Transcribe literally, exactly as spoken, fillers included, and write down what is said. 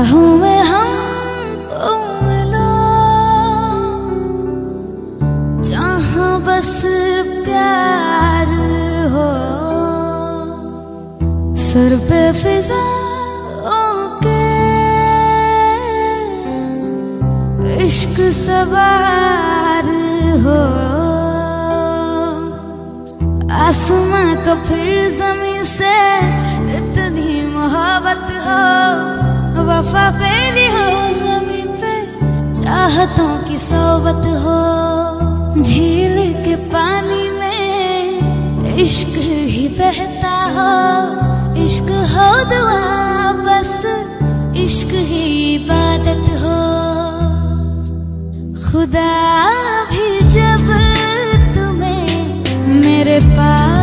राहों में हमको मिलो जहाँ बस प्यार हो, सर पे फिजाओं के इश्क सवार हो, आसमां का फिर ज़मीं से इतनी मोहब्बत हो, वफा फेरी हो ज़मीं पे चाहतों की सोबत हो, झील के पानी में इश्क ही बहता हो, इश्क हो दुआ बस इश्क ही इबादत हो। खुदा भी जब तुम्हें मेरे पास